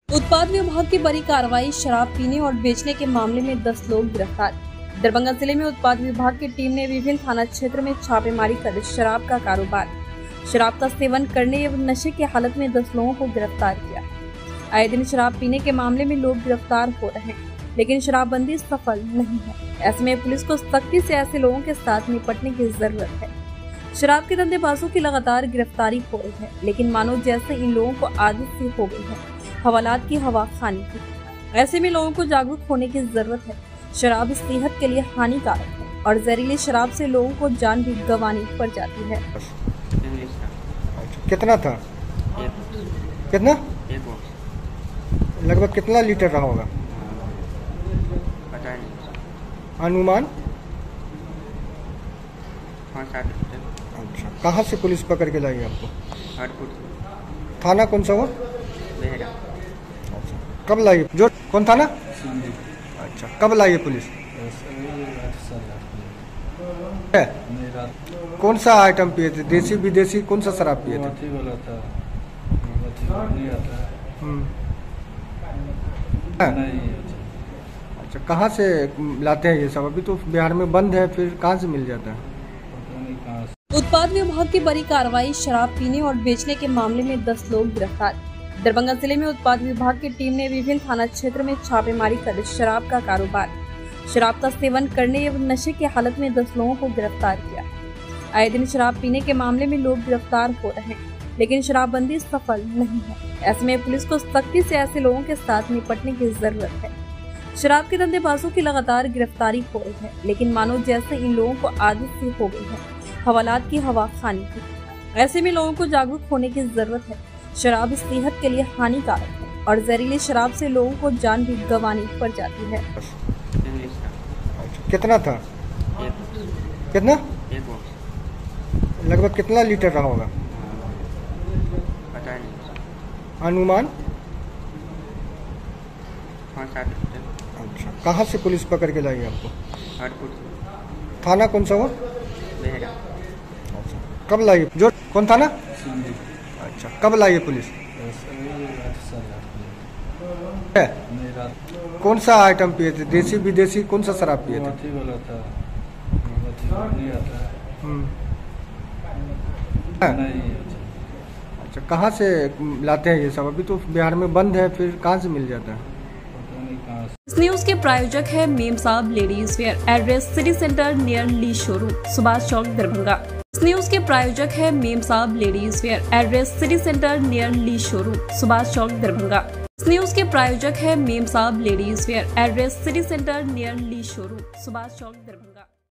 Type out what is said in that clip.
उत्पाद विभाग की बड़ी कार्रवाई, शराब पीने और बेचने के मामले में 10 लोग गिरफ्तार। दरभंगा जिले में उत्पाद विभाग की टीम ने विभिन्न थाना क्षेत्र में छापेमारी कर शराब का कारोबार, शराब का सेवन करने एवं नशे की हालत में 10 लोगों को गिरफ्तार किया। आए दिन शराब पीने के मामले में लोग गिरफ्तार हो रहे हैं, लेकिन शराबबंदी सफल नहीं है। ऐसे में पुलिस को सख्ती से ऐसे लोगों के साथ निपटने की जरूरत है। शराब के धंधेबाजों की लगातार गिरफ्तारी हो रही है, लेकिन मानो जैसे इन लोगों को आदत सी हो गई है हवालात की हवा खाने की। ऐसे में लोगों को जागरूक होने की जरूरत है। शराब सेहत के लिए हानिकारक है और जहरीली शराब से लोगों को जान भी गंवानी पड़ जाती है। कितना था? कितना? लगभग कितना लीटर रहा होगा? पता नहीं। अनुमान? 5-7 लीटर। अच्छा, कहाँ से पुलिस पकड़ के लाई आपको? हरपुर। थाना कौन सा हुआ? बेहरा। अच्छा, कब लाई? जो कौन थाना? अच्छा, कब लाई है पुलिस? है? कौन सा आइटम पिए थे? देसी विदेशी कौन सा शराब पिए थे? अच्छा, कहाँ से लाते हैं ये सब? अभी तो बिहार में बंद है, फिर कहाँ से मिल जाता है? उत्पाद विभाग की बड़ी कार्रवाई, शराब पीने और बेचने के मामले में 10 लोग गिरफ्तार। दरभंगा जिले में उत्पाद विभाग की टीम ने विभिन्न थाना क्षेत्र में छापेमारी कर शराब का कारोबार, शराब का सेवन करने एवं नशे की हालत में 10 लोगों को गिरफ्तार किया। आए दिन शराब पीने के मामले में लोग गिरफ्तार हो रहे हैं, लेकिन शराबबंदी सफल नहीं है। ऐसे में पुलिस को सख्ती से ऐसे लोगों के साथ निपटने की जरूरत है। शराब के धंधेबाजों की लगातार गिरफ्तारी हो रही है, लेकिन मानो जैसे इन लोगों को आदत सी हो गई है हवालात की हवा खाने की। ऐसे में लोगों को जागरूक होने की जरूरत है। शराब सेहत के लिए हानिकारक है और जहरीली शराब से लोगों को जान भी गंवानी पड़ जाती है। कितना था? कितना? लगभग कितना लीटर रहा होगा? पता नहीं। अनुमान? 5-7 लीटर। अच्छा, कहाँ से पुलिस पकड़ के लाई आपको? हरपुर। थाना कौन सा हुआ? बेहरा। अच्छा, कब लाई? जो कौन थाना? अच्छा, कब लाई है पुलिस? है? कौन सा आइटम पिए थे? देसी विदेशी कौन सा शराब पिए थे? अच्छा, कहाँ से लाते हैं ये सब? अभी तो बिहार में बंद है, फिर कहाँ से मिल जाता है? इस न्यूज के प्रायोजक है Mem Sahab ladies wear, address city centre near Lee showroom, Subhash Chowk, Darbhanga. इस न्यूज के प्रायोजक है Mem Sahab ladies wear, address city centre near Lee showroom, Subhash Chowk, Darbhanga. इस न्यूज के प्रायोजक है Mem Sahab ladies wear, address city centre near Lee showroom, Subhash Chowk, Darbhanga.